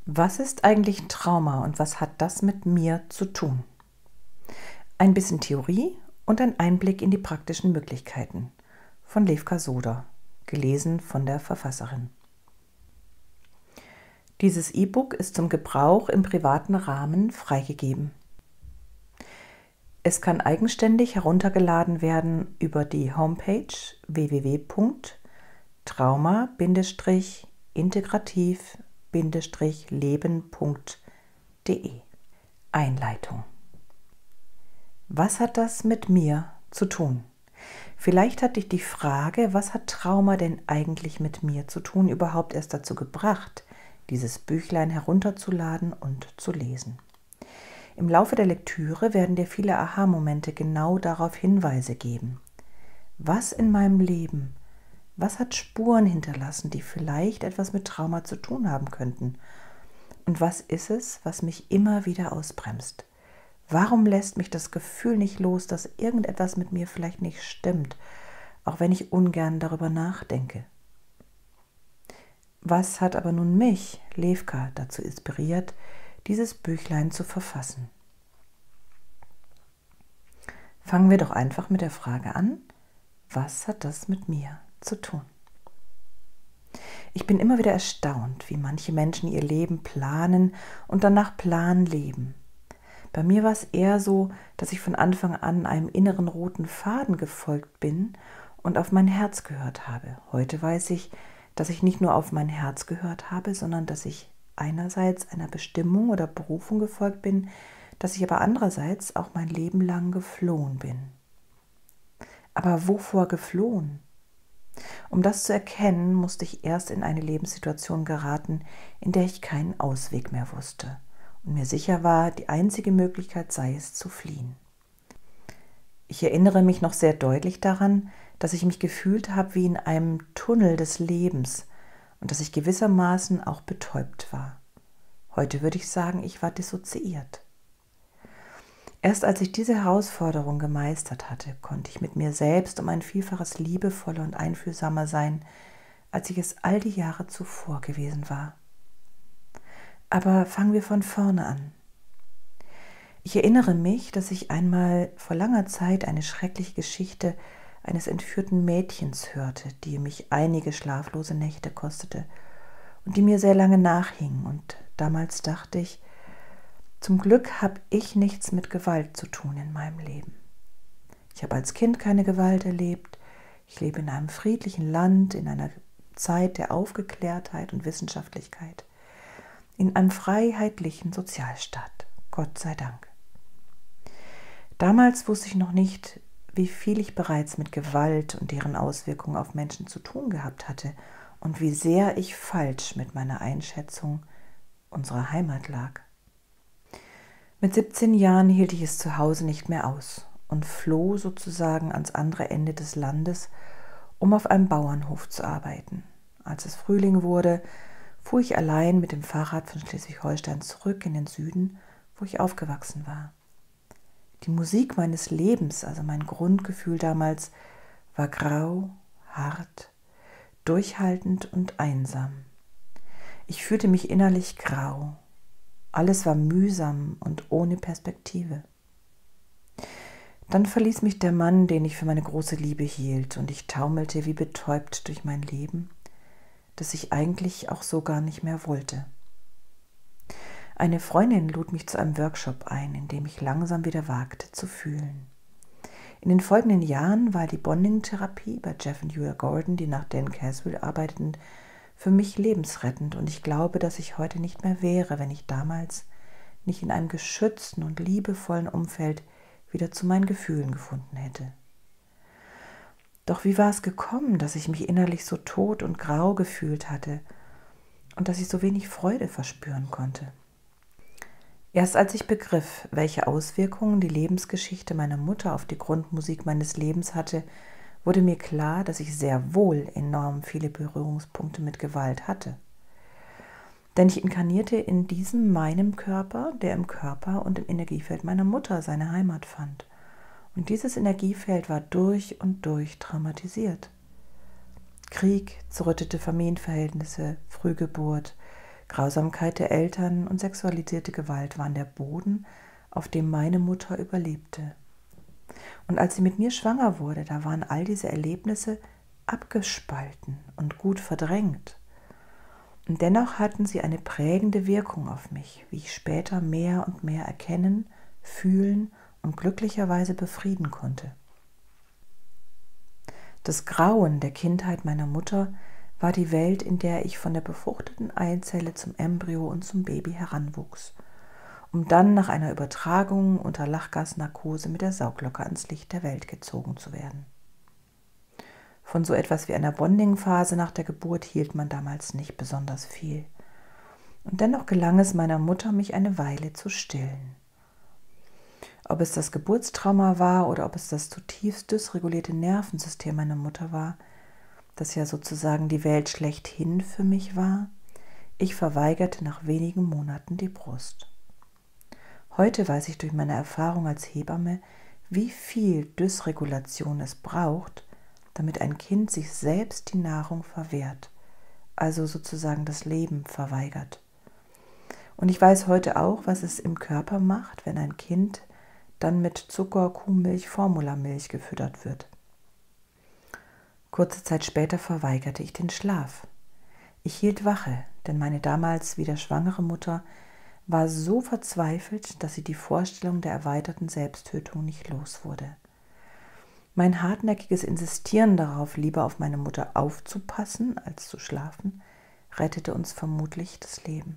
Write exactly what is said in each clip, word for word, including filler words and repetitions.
Was ist eigentlich Trauma und was hat das mit mir zu tun? Ein bisschen Theorie und ein Einblick in die praktischen Möglichkeiten von Levka Soder, gelesen von der Verfasserin. Dieses E-Book ist zum Gebrauch im privaten Rahmen freigegeben. Es kann eigenständig heruntergeladen werden über die Homepage w w w punkt trauma integrativ leben punkt de. Einleitung. Was hat das mit mir zu tun? Vielleicht hat dich die Frage, was hat Trauma denn eigentlich mit mir zu tun, überhaupt erst dazu gebracht, dieses Büchlein herunterzuladen und zu lesen. Im Laufe der Lektüre werden dir viele Aha-Momente genau darauf Hinweise geben. Was in meinem Leben, was hat Spuren hinterlassen, die vielleicht etwas mit Trauma zu tun haben könnten? Und was ist es, was mich immer wieder ausbremst? Warum lässt mich das Gefühl nicht los, dass irgendetwas mit mir vielleicht nicht stimmt, auch wenn ich ungern darüber nachdenke? Was hat aber nun mich, Levka, dazu inspiriert, dieses Büchlein zu verfassen? Fangen wir doch einfach mit der Frage an, was hat das mit mir zu tun? Ich bin immer wieder erstaunt, wie manche Menschen ihr Leben planen und dann nach Plan leben. Bei mir war es eher so, dass ich von Anfang an einem inneren roten Faden gefolgt bin und auf mein Herz gehört habe. Heute weiß ich, dass ich nicht nur auf mein Herz gehört habe, sondern dass ich einerseits einer Bestimmung oder Berufung gefolgt bin, dass ich aber andererseits auch mein Leben lang geflohen bin. Aber wovor geflohen? Um das zu erkennen, musste ich erst in eine Lebenssituation geraten, in der ich keinen Ausweg mehr wusste und mir sicher war, die einzige Möglichkeit sei es, zu fliehen. Ich erinnere mich noch sehr deutlich daran, dass ich mich gefühlt habe wie in einem Tunnel des Lebens und dass ich gewissermaßen auch betäubt war. Heute würde ich sagen, ich war dissoziiert. Erst als ich diese Herausforderung gemeistert hatte, konnte ich mit mir selbst um ein Vielfaches liebevoller und einfühlsamer sein, als ich es all die Jahre zuvor gewesen war. Aber fangen wir von vorne an. Ich erinnere mich, dass ich einmal vor langer Zeit eine schreckliche Geschichte eines entführten Mädchens hörte, die mich einige schlaflose Nächte kostete und die mir sehr lange nachhing. Und damals dachte ich, zum Glück habe ich nichts mit Gewalt zu tun in meinem Leben. Ich habe als Kind keine Gewalt erlebt. Ich lebe in einem friedlichen Land, in einer Zeit der Aufgeklärtheit und Wissenschaftlichkeit, in einem freiheitlichen Sozialstaat. Gott sei Dank. Damals wusste ich noch nicht, wie viel ich bereits mit Gewalt und deren Auswirkungen auf Menschen zu tun gehabt hatte und wie sehr ich falsch mit meiner Einschätzung unserer Heimat lag. Mit siebzehn Jahren hielt ich es zu Hause nicht mehr aus und floh sozusagen ans andere Ende des Landes, um auf einem Bauernhof zu arbeiten. Als es Frühling wurde, fuhr ich allein mit dem Fahrrad von Schleswig-Holstein zurück in den Süden, wo ich aufgewachsen war. Die Musik meines Lebens, also mein Grundgefühl damals, war grau, hart, durchhaltend und einsam. Ich fühlte mich innerlich grau. Alles war mühsam und ohne Perspektive. Dann verließ mich der Mann, den ich für meine große Liebe hielt, und ich taumelte wie betäubt durch mein Leben, das ich eigentlich auch so gar nicht mehr wollte. Eine Freundin lud mich zu einem Workshop ein, in dem ich langsam wieder wagte zu fühlen. In den folgenden Jahren war die Bonding-Therapie bei Jeff und Julia Gordon, die nach Dan Caswell arbeiteten, für mich lebensrettend, und ich glaube, dass ich heute nicht mehr wäre, wenn ich damals nicht in einem geschützten und liebevollen Umfeld wieder zu meinen Gefühlen gefunden hätte. Doch wie war es gekommen, dass ich mich innerlich so tot und grau gefühlt hatte und dass ich so wenig Freude verspüren konnte? Erst als ich begriff, welche Auswirkungen die Lebensgeschichte meiner Mutter auf die Grundmusik meines Lebens hatte, wurde mir klar, dass ich sehr wohl enorm viele Berührungspunkte mit Gewalt hatte. Denn ich inkarnierte in diesem meinem Körper, der im Körper und im Energiefeld meiner Mutter seine Heimat fand. Und dieses Energiefeld war durch und durch traumatisiert. Krieg, zerrüttete Familienverhältnisse, Frühgeburt, Grausamkeit der Eltern und sexualisierte Gewalt waren der Boden, auf dem meine Mutter überlebte. Und als sie mit mir schwanger wurde, da waren all diese Erlebnisse abgespalten und gut verdrängt. Und dennoch hatten sie eine prägende Wirkung auf mich, wie ich später mehr und mehr erkennen, fühlen und glücklicherweise befrieden konnte. Das Grauen der Kindheit meiner Mutter war die Welt, in der ich von der befruchteten Eizelle zum Embryo und zum Baby heranwuchs, um dann nach einer Übertragung unter Lachgasnarkose mit der Sauglocke ans Licht der Welt gezogen zu werden. Von so etwas wie einer Bonding-Phase nach der Geburt hielt man damals nicht besonders viel. Und dennoch gelang es meiner Mutter, mich eine Weile zu stillen. Ob es das Geburtstrauma war oder ob es das zutiefst dysregulierte Nervensystem meiner Mutter war, das ja sozusagen die Welt schlechthin für mich war, ich verweigerte nach wenigen Monaten die Brust. Heute weiß ich durch meine Erfahrung als Hebamme, wie viel Dysregulation es braucht, damit ein Kind sich selbst die Nahrung verwehrt, also sozusagen das Leben verweigert. Und ich weiß heute auch, was es im Körper macht, wenn ein Kind dann mit Zucker, Kuhmilch, Formulamilch gefüttert wird. Kurze Zeit später verweigerte ich den Schlaf. Ich hielt Wache, denn meine damals wieder schwangere Mutter war so verzweifelt, dass sie die Vorstellung der erweiterten Selbsttötung nicht los wurde. Mein hartnäckiges Insistieren darauf, lieber auf meine Mutter aufzupassen, als zu schlafen, rettete uns vermutlich das Leben.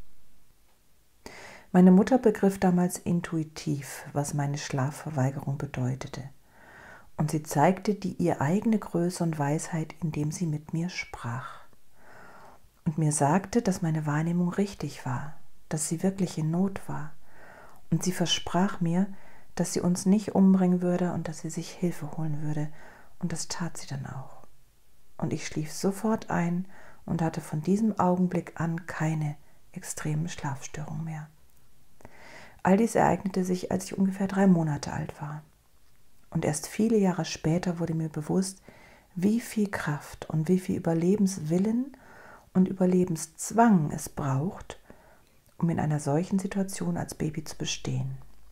Meine Mutter begriff damals intuitiv, was meine Schlafverweigerung bedeutete. Und sie zeigte die ihr eigene Größe und Weisheit, indem sie mit mir sprach. Und mir sagte, dass meine Wahrnehmung richtig war, dass sie wirklich in Not war. Und sie versprach mir, dass sie uns nicht umbringen würde und dass sie sich Hilfe holen würde. Und das tat sie dann auch. Und ich schlief sofort ein und hatte von diesem Augenblick an keine extremen Schlafstörungen mehr. All dies ereignete sich, als ich ungefähr drei Monate alt war. Und erst viele Jahre später wurde mir bewusst, wie viel Kraft und wie viel Überlebenswillen und Überlebenszwang es braucht, um in einer solchen Situation als Baby zu bestehen.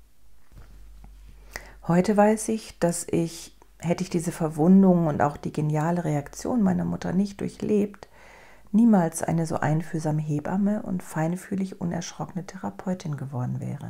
Heute weiß ich, dass ich, hätte ich diese Verwundung und auch die geniale Reaktion meiner Mutter nicht durchlebt, niemals eine so einfühlsame Hebamme und feinfühlig unerschrockene Therapeutin geworden wäre.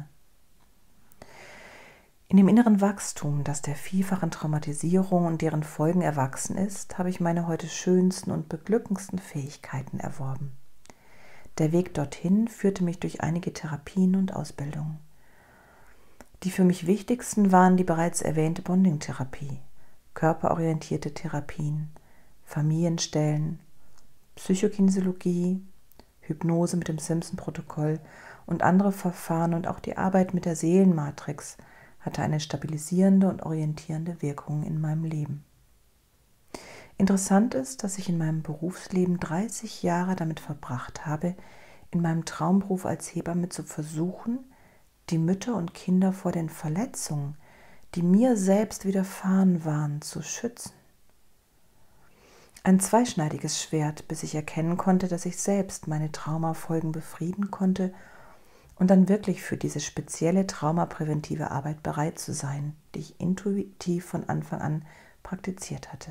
In dem inneren Wachstum, das der vielfachen Traumatisierung und deren Folgen erwachsen ist, habe ich meine heute schönsten und beglückendsten Fähigkeiten erworben. Der Weg dorthin führte mich durch einige Therapien und Ausbildungen. Die für mich wichtigsten waren die bereits erwähnte Bonding-Therapie, körperorientierte Therapien, Familienstellen, Psychokinesiologie, Hypnose mit dem Simpson-Protokoll und andere Verfahren und auch die Arbeit mit der Seelenmatrix hatte eine stabilisierende und orientierende Wirkung in meinem Leben. Interessant ist, dass ich in meinem Berufsleben dreißig Jahre damit verbracht habe, in meinem Traumberuf als Hebamme zu versuchen, die Mütter und Kinder vor den Verletzungen, die mir selbst widerfahren waren, zu schützen. Ein zweischneidiges Schwert, bis ich erkennen konnte, dass ich selbst meine Traumafolgen befrieden konnte und dann wirklich für diese spezielle traumapräventive Arbeit bereit zu sein, die ich intuitiv von Anfang an praktiziert hatte.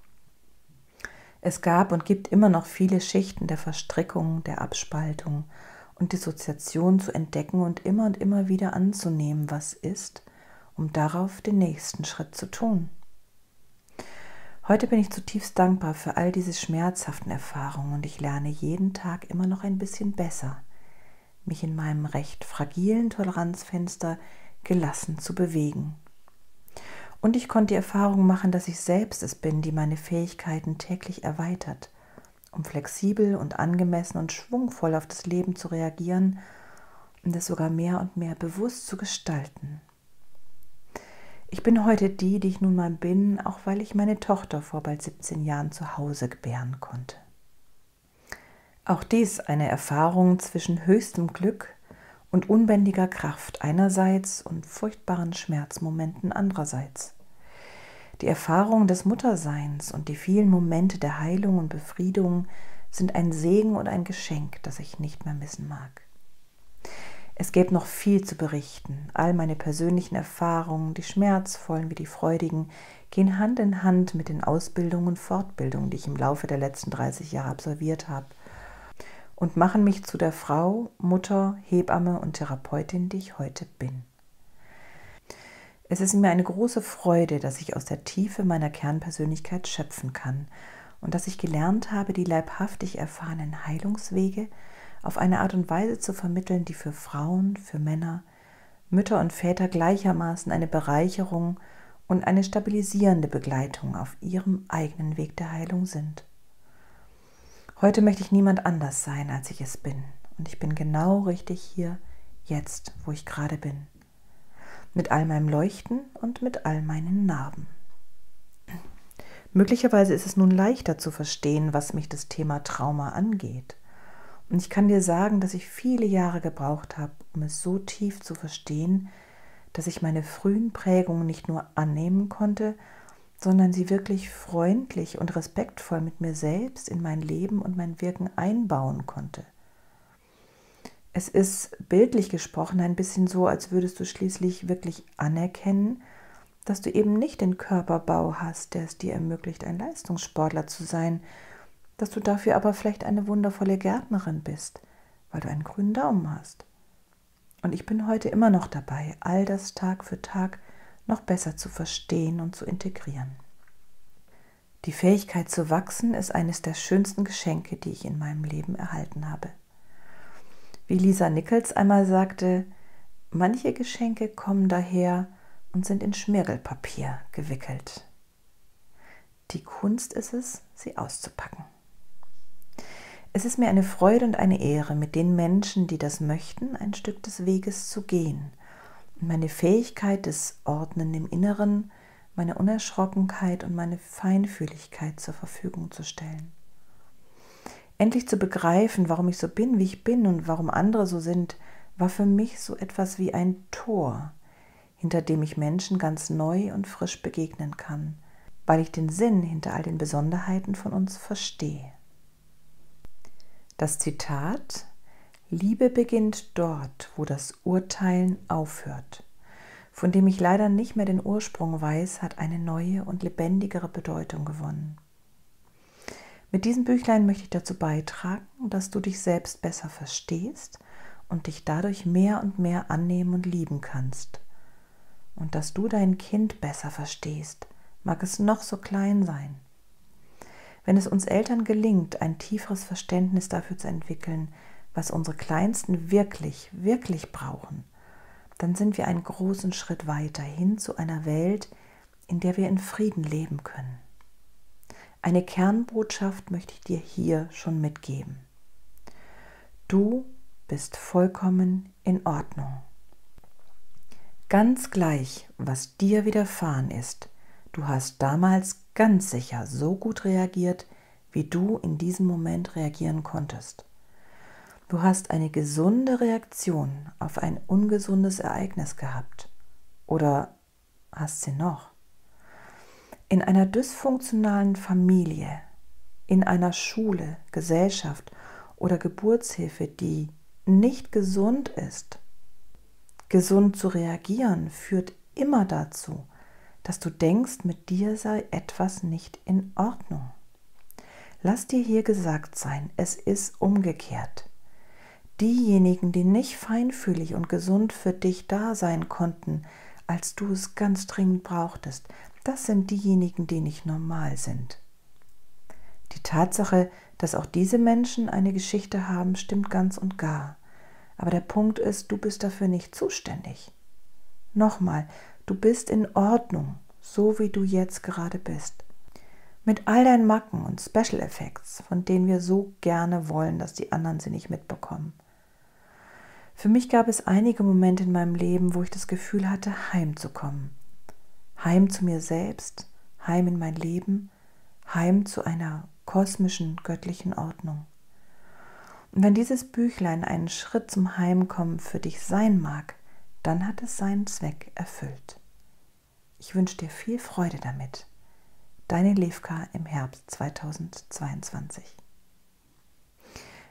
Es gab und gibt immer noch viele Schichten der Verstrickung, der Abspaltung und Dissoziation zu entdecken und immer und immer wieder anzunehmen, was ist, um darauf den nächsten Schritt zu tun. Heute bin ich zutiefst dankbar für all diese schmerzhaften Erfahrungen und ich lerne jeden Tag immer noch ein bisschen besser, mich in meinem recht fragilen Toleranzfenster gelassen zu bewegen. Und ich konnte die Erfahrung machen, dass ich selbst es bin, die meine Fähigkeiten täglich erweitert, um flexibel und angemessen und schwungvoll auf das Leben zu reagieren und es sogar mehr und mehr bewusst zu gestalten. Ich bin heute die, die ich nun mal bin, auch weil ich meine Tochter vor bald siebzehn Jahren zu Hause gebären konnte. Auch dies eine Erfahrung zwischen höchstem Glück und unbändiger Kraft einerseits und furchtbaren Schmerzmomenten andererseits. Die Erfahrung des Mutterseins und die vielen Momente der Heilung und Befriedung sind ein Segen und ein Geschenk, das ich nicht mehr missen mag. Es gäbe noch viel zu berichten. All meine persönlichen Erfahrungen, die schmerzvollen wie die freudigen, gehen Hand in Hand mit den Ausbildungen und Fortbildungen, die ich im Laufe der letzten dreißig Jahre absolviert habe, und machen mich zu der Frau, Mutter, Hebamme und Therapeutin, die ich heute bin. Es ist mir eine große Freude, dass ich aus der Tiefe meiner Kernpersönlichkeit schöpfen kann und dass ich gelernt habe, die leibhaftig erfahrenen Heilungswege auf eine Art und Weise zu vermitteln, die für Frauen, für Männer, Mütter und Väter gleichermaßen eine Bereicherung und eine stabilisierende Begleitung auf ihrem eigenen Weg der Heilung sind. Heute möchte ich niemand anders sein, als ich es bin. Und ich bin genau richtig hier, jetzt, wo ich gerade bin. Mit all meinem Leuchten und mit all meinen Narben. Möglicherweise ist es nun leichter zu verstehen, was mich das Thema Trauma angeht. Und ich kann dir sagen, dass ich viele Jahre gebraucht habe, um es so tief zu verstehen, dass ich meine frühen Prägungen nicht nur annehmen konnte, sondern sie wirklich freundlich und respektvoll mit mir selbst in mein Leben und mein Wirken einbauen konnte. Es ist bildlich gesprochen ein bisschen so, als würdest du schließlich wirklich anerkennen, dass du eben nicht den Körperbau hast, der es dir ermöglicht, ein Leistungssportler zu sein, dass du dafür aber vielleicht eine wundervolle Gärtnerin bist, weil du einen grünen Daumen hast. Und ich bin heute immer noch dabei, all das Tag für Tag noch besser zu verstehen und zu integrieren. Die Fähigkeit zu wachsen ist eines der schönsten Geschenke, die ich in meinem Leben erhalten habe. Wie Lisa Nichols einmal sagte, manche Geschenke kommen daher und sind in Schmirgelpapier gewickelt. Die Kunst ist es, sie auszupacken. Es ist mir eine Freude und eine Ehre, mit den Menschen, die das möchten, ein Stück des Weges zu gehen. Meine Fähigkeit des Ordnen im Inneren, meine Unerschrockenheit und meine Feinfühligkeit zur Verfügung zu stellen. Endlich zu begreifen, warum ich so bin, wie ich bin und warum andere so sind, war für mich so etwas wie ein Tor, hinter dem ich Menschen ganz neu und frisch begegnen kann, weil ich den Sinn hinter all den Besonderheiten von uns verstehe. Das Zitat: Liebe beginnt dort, wo das Urteilen aufhört, von dem ich leider nicht mehr den Ursprung weiß, hat eine neue und lebendigere Bedeutung gewonnen. Mit diesem Büchlein möchte ich dazu beitragen, dass du dich selbst besser verstehst und dich dadurch mehr und mehr annehmen und lieben kannst. Und dass du dein Kind besser verstehst, mag es noch so klein sein. Wenn es uns Eltern gelingt, ein tieferes Verständnis dafür zu entwickeln, was unsere Kleinsten wirklich, wirklich brauchen, dann sind wir einen großen Schritt weiter hin zu einer Welt, in der wir in Frieden leben können. Eine Kernbotschaft möchte ich dir hier schon mitgeben. Du bist vollkommen in Ordnung. Ganz gleich, was dir widerfahren ist, du hast damals ganz sicher so gut reagiert, wie du in diesem Moment reagieren konntest. Du hast eine gesunde Reaktion auf ein ungesundes Ereignis gehabt. Oder hast sie noch? In einer dysfunktionalen Familie, in einer Schule, Gesellschaft oder Geburtshilfe, die nicht gesund ist, gesund zu reagieren, führt immer dazu, dass du denkst, mit dir sei etwas nicht in Ordnung. Lass dir hier gesagt sein, es ist umgekehrt. Diejenigen, die nicht feinfühlig und gesund für dich da sein konnten, als du es ganz dringend brauchtest, das sind diejenigen, die nicht normal sind. Die Tatsache, dass auch diese Menschen eine Geschichte haben, stimmt ganz und gar. Aber der Punkt ist, du bist dafür nicht zuständig. Nochmal, du bist in Ordnung, so wie du jetzt gerade bist. Mit all deinen Macken und Special Effects, von denen wir so gerne wollen, dass die anderen sie nicht mitbekommen. Für mich gab es einige Momente in meinem Leben, wo ich das Gefühl hatte, heimzukommen. Heim zu mir selbst, heim in mein Leben, heim zu einer kosmischen, göttlichen Ordnung. Und wenn dieses Büchlein einen Schritt zum Heimkommen für dich sein mag, dann hat es seinen Zweck erfüllt. Ich wünsche dir viel Freude damit. Deine Levka im Herbst zweitausendzweiundzwanzig.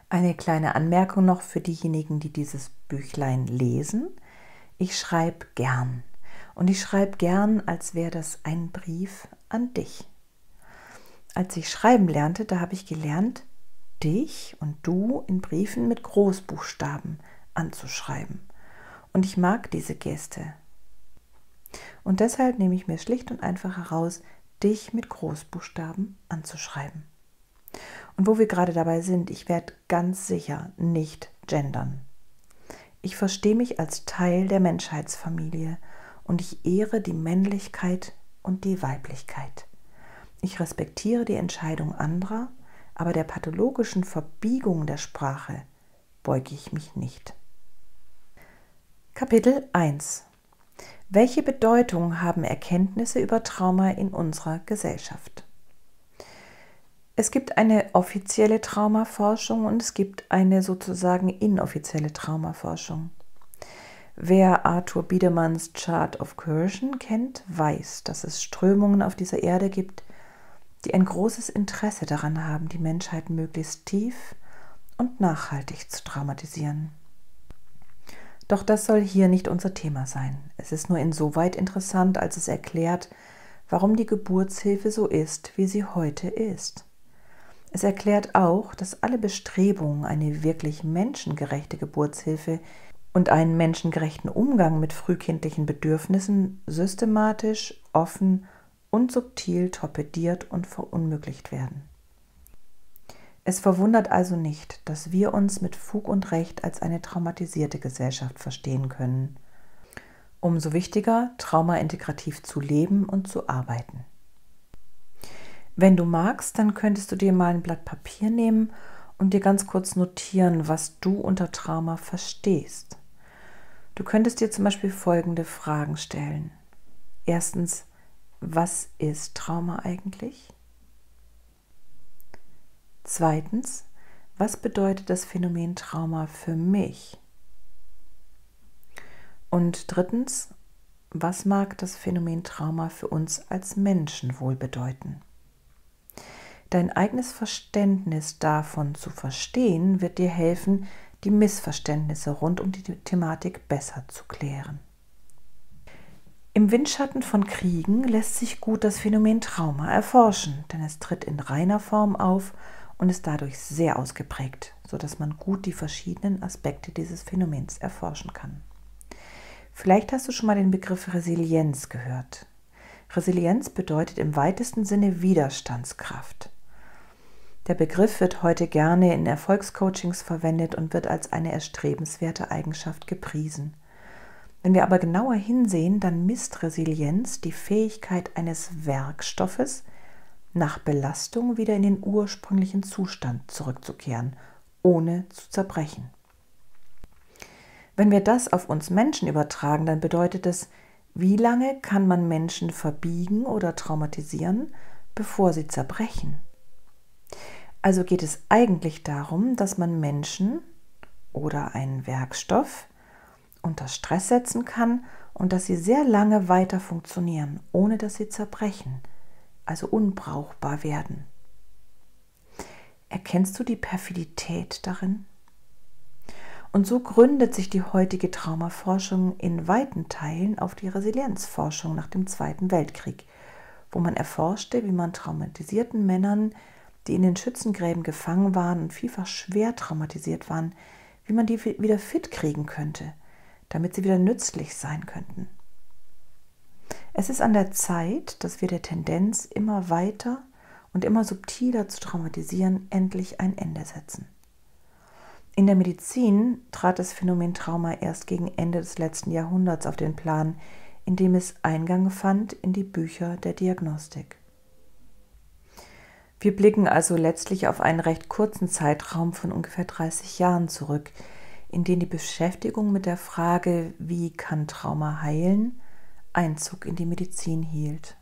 Eine kleine Anmerkung noch für diejenigen, die dieses Büchlein lesen. Ich schreibe gern. Und ich schreibe gern, als wäre das ein Brief an dich. Als ich schreiben lernte, da habe ich gelernt, dich und du in Briefen mit Großbuchstaben anzuschreiben. Und ich mag diese Geste. Und deshalb nehme ich mir schlicht und einfach heraus, dich mit Großbuchstaben anzuschreiben. Und wo wir gerade dabei sind, ich werde ganz sicher nicht gendern. Ich verstehe mich als Teil der Menschheitsfamilie und ich ehre die Männlichkeit und die Weiblichkeit. Ich respektiere die Entscheidung anderer, aber der pathologischen Verbiegung der Sprache beuge ich mich nicht. Kapitel eins. Welche Bedeutung haben Erkenntnisse über Trauma in unserer Gesellschaft? Es gibt eine offizielle Traumaforschung und es gibt eine sozusagen inoffizielle Traumaforschung. Wer Arthur Biedermanns Chart of Coercion kennt, weiß, dass es Strömungen auf dieser Erde gibt, die ein großes Interesse daran haben, die Menschheit möglichst tief und nachhaltig zu traumatisieren. Doch das soll hier nicht unser Thema sein. Es ist nur insoweit interessant, als es erklärt, warum die Geburtshilfe so ist, wie sie heute ist. Es erklärt auch, dass alle Bestrebungen, eine wirklich menschengerechte Geburtshilfe und einen menschengerechten Umgang mit frühkindlichen Bedürfnissen systematisch, offen und subtil torpediert und verunmöglicht werden. Es verwundert also nicht, dass wir uns mit Fug und Recht als eine traumatisierte Gesellschaft verstehen können. Umso wichtiger, traumaintegrativ zu leben und zu arbeiten. Wenn du magst, dann könntest du dir mal ein Blatt Papier nehmen und dir ganz kurz notieren, was du unter Trauma verstehst. Du könntest dir zum Beispiel folgende Fragen stellen. Erstens, was ist Trauma eigentlich? Zweitens, was bedeutet das Phänomen Trauma für mich? Und drittens, was mag das Phänomen Trauma für uns als Menschen wohl bedeuten? Dein eigenes Verständnis davon zu verstehen, wird dir helfen, die Missverständnisse rund um die Thematik besser zu klären. Im Windschatten von Kriegen lässt sich gut das Phänomen Trauma erforschen, denn es tritt in reiner Form auf und ist dadurch sehr ausgeprägt, sodass man gut die verschiedenen Aspekte dieses Phänomens erforschen kann. Vielleicht hast du schon mal den Begriff Resilienz gehört. Resilienz bedeutet im weitesten Sinne Widerstandskraft. Der Begriff wird heute gerne in Erfolgscoachings verwendet und wird als eine erstrebenswerte Eigenschaft gepriesen. Wenn wir aber genauer hinsehen, dann misst Resilienz die Fähigkeit eines Werkstoffes, nach Belastung wieder in den ursprünglichen Zustand zurückzukehren, ohne zu zerbrechen. Wenn wir das auf uns Menschen übertragen, dann bedeutet es, wie lange kann man Menschen verbiegen oder traumatisieren, bevor sie zerbrechen? Also geht es eigentlich darum, dass man Menschen oder einen Werkstoff unter Stress setzen kann und dass sie sehr lange weiter funktionieren, ohne dass sie zerbrechen, also unbrauchbar werden. Erkennst du die Perfidität darin? Und so gründet sich die heutige Traumaforschung in weiten Teilen auf die Resilienzforschung nach dem Zweiten Weltkrieg, wo man erforschte, wie man traumatisierten Männern, die in den Schützengräben gefangen waren und vielfach schwer traumatisiert waren, wie man die wieder fit kriegen könnte, damit sie wieder nützlich sein könnten. Es ist an der Zeit, dass wir der Tendenz, immer weiter und immer subtiler zu traumatisieren, endlich ein Ende setzen. In der Medizin trat das Phänomen Trauma erst gegen Ende des letzten Jahrhunderts auf den Plan, indem es Eingang fand in die Bücher der Diagnostik. Wir blicken also letztlich auf einen recht kurzen Zeitraum von ungefähr dreißig Jahren zurück, in dem die Beschäftigung mit der Frage, wie kann Trauma heilen, Einzug in die Medizin hielt.